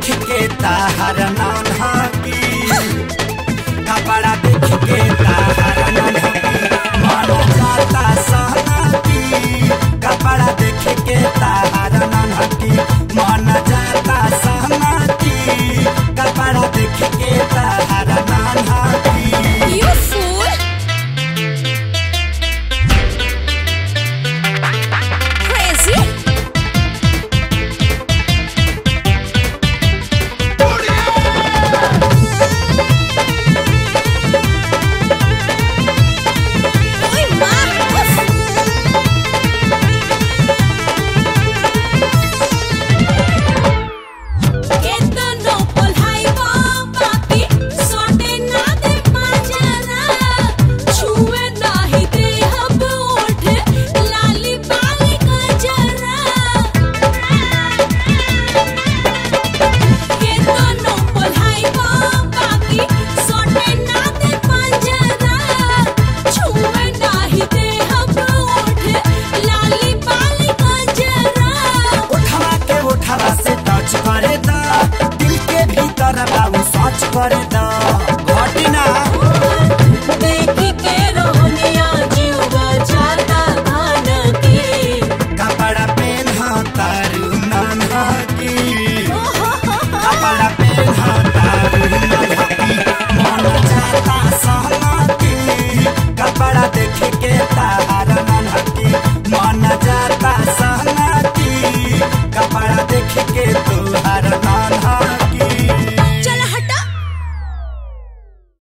के ताहर नाना की, कपड़ा देख के ताहर नाना की, मन जाता सहना की, कपड़ा देख के ताहर नाना की, मन जाता सहना की, कपड़ा देख के ताहर नाना की। You fool! Crazy! करे दा, दिल के भीतर बाबू सोच करे दा।